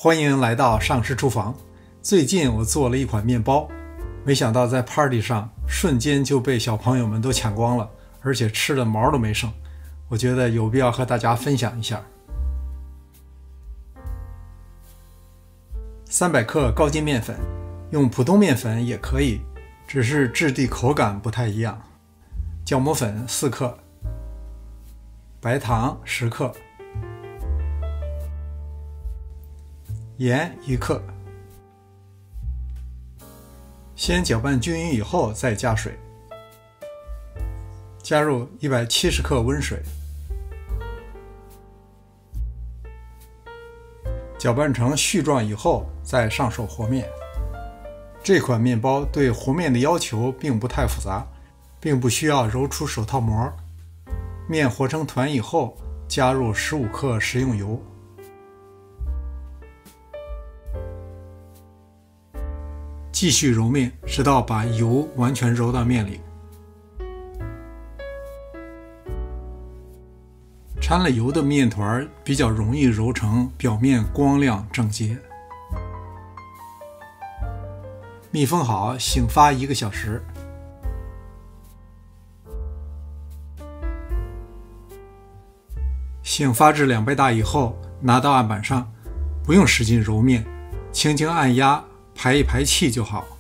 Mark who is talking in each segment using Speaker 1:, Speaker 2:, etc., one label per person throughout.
Speaker 1: 欢迎来到上师厨房。最近我做了一款面包，没想到在 party 上瞬间就被小朋友们都抢光了，而且吃的毛都没剩。我觉得有必要和大家分享一下。300克高筋面粉，用普通面粉也可以，只是质地口感不太一样。酵母粉4克，白糖10克，盐1克。先搅拌均匀以后再加水，加入170克温水，搅拌成絮状以后再上手和面。这款面包对和面的要求并不太复杂，并不需要揉出手套膜。面和成团以后，加入15克食用油，继续揉面，直到把油完全揉到面里。掺了油的面团比较容易揉成表面光亮整洁。密封好，醒发1个小时。醒发至2倍大以后，拿到案板上，不用使劲揉面，轻轻按压，排一排气就好。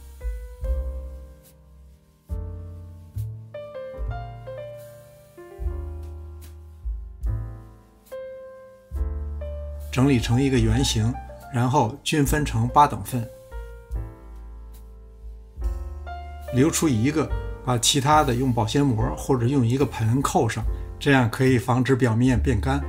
Speaker 1: 整理成一个圆形，然后均分成8等份，留出1个，把其他的用保鲜膜或者用一个盆扣上，这样可以防止表面变干。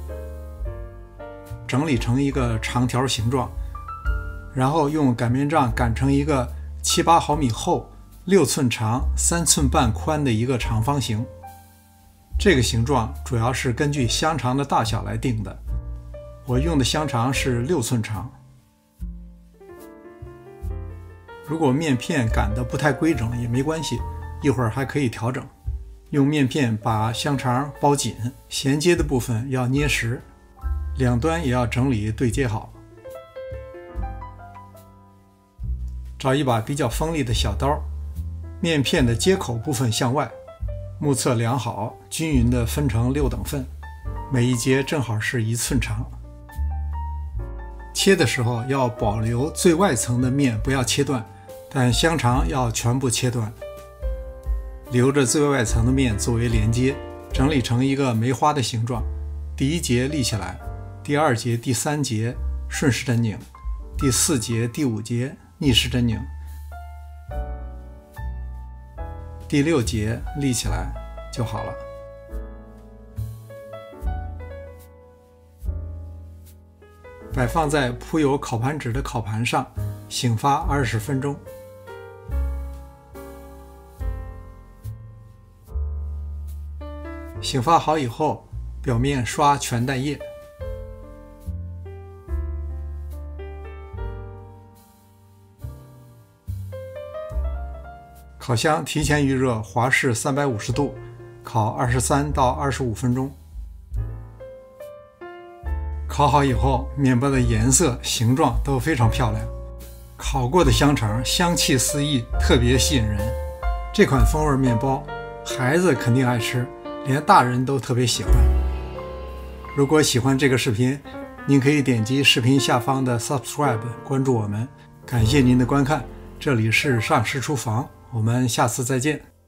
Speaker 1: 整理成一个长条形状，然后用擀面杖擀成一个7-8毫米厚、6寸长、3寸半宽的一个长方形。这个形状主要是根据香肠的大小来定的，我用的香肠是6寸长。如果面片擀得不太规整也没关系，一会儿还可以调整。用面片把香肠包紧，衔接的部分要捏实，两端也要整理对接好。找一把比较锋利的小刀，面片的接口部分向外，目测量好，均匀地分成6等份，每一节正好是1寸长。切的时候要保留最外层的面不要切断，但香肠要全部切断，留着最外层的面作为连接，整理成一个梅花的形状。第1节立起来，第2节、第3节顺时针拧，第4节、第5节逆时针拧，第6节立起来就好了。摆放在铺有烤盘纸的烤盘上，醒发20分钟。醒发好以后，表面刷全蛋液。烤箱提前预热，华氏350度，烤23到25分钟。烤好以后，面包的颜色、形状都非常漂亮。烤过的香肠香气四溢，特别吸引人。这款风味面包，孩子肯定爱吃，连大人都特别喜欢。如果喜欢这个视频，您可以点击视频下方的 Subscribe 关注我们。感谢您的观看，这里是上师厨房，我们下次再见。